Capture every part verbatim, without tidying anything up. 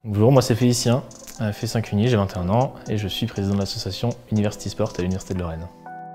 Bonjour, moi c'est Félicien, F cinq Uni, j'ai vingt et un ans et je suis président de l'association University Sport à l'Université de Lorraine.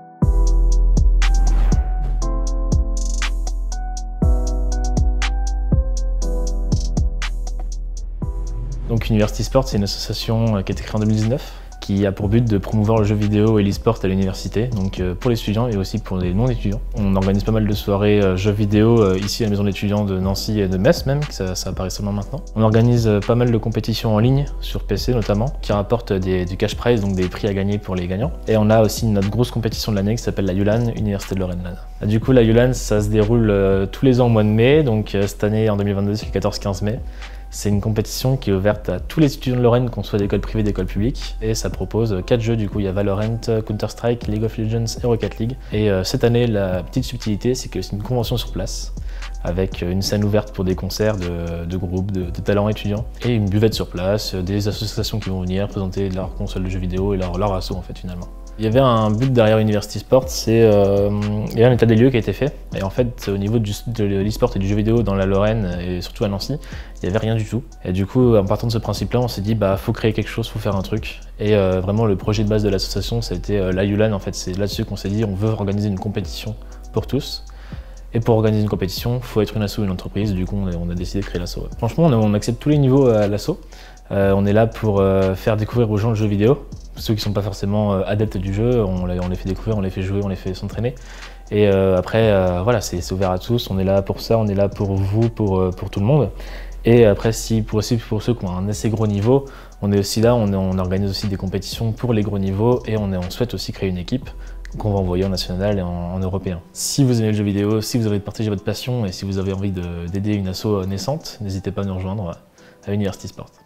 Donc University Sport, c'est une association qui a été créée en deux mille dix-neuf, qui a pour but de promouvoir le jeu vidéo et l'e-sport à l'université, donc pour les étudiants et aussi pour les non-étudiants. On organise pas mal de soirées jeux vidéo ici à la maison d'étudiants de Nancy et de Metz même, ça, ça apparaît seulement maintenant. On organise pas mal de compétitions en ligne, sur P C notamment, qui rapportent des, du cash prize, donc des prix à gagner pour les gagnants. Et on a aussi notre grosse compétition de l'année qui s'appelle la ULAN, Université de Lorraine LAN. Du coup la ULAN, ça se déroule tous les ans au mois de mai, donc cette année en deux mille vingt-deux c'est le quatorze quinze mai. C'est une compétition qui est ouverte à tous les étudiants de Lorraine, qu'on soit d'école privée, d'école publique, et ça propose quatre jeux. Du coup, il y a Valorant, Counter-Strike, League of Legends et Rocket League. Et euh, cette année, la petite subtilité, c'est que c'est une convention sur place, avec une scène ouverte pour des concerts de, de groupes, de, de talents étudiants, et une buvette sur place, des associations qui vont venir présenter leur console de jeux vidéo et leur, leur asso en fait finalement. Il y avait un but derrière University Sport, c'est euh, il y a un état des lieux qui a été fait. Et en fait, au niveau du, de l'e-sport et du jeu vidéo dans la Lorraine et surtout à Nancy, il n'y avait rien du tout. Et du coup, en partant de ce principe-là, on s'est dit bah faut créer quelque chose, faut faire un truc. Et euh, vraiment, le projet de base de l'association, ça a été euh, la ULAN. En fait, c'est là-dessus qu'on s'est dit on veut organiser une compétition pour tous. Et pour organiser une compétition, il faut être une asso ou une entreprise. Du coup, on a, on a décidé de créer l'asso. Ouais. Franchement, on, on accepte tous les niveaux à l'asso. Euh, on est là pour euh, faire découvrir aux gens le jeu vidéo. Ceux qui ne sont pas forcément euh, adeptes du jeu, on les, on les fait découvrir, on les fait jouer, on les fait s'entraîner. Et euh, après, euh, voilà, c'est ouvert à tous. On est là pour ça, on est là pour vous, pour, euh, pour tout le monde. Et après, si, pour, aussi pour ceux qui ont un assez gros niveau, on est aussi là, on, on organise aussi des compétitions pour les gros niveaux et on, est, on souhaite aussi créer une équipe qu'on va envoyer en national et en, en européen. Si vous aimez le jeu vidéo, si vous avez partagé votre passion et si vous avez envie d'aider une asso naissante, n'hésitez pas à nous rejoindre à University Sport.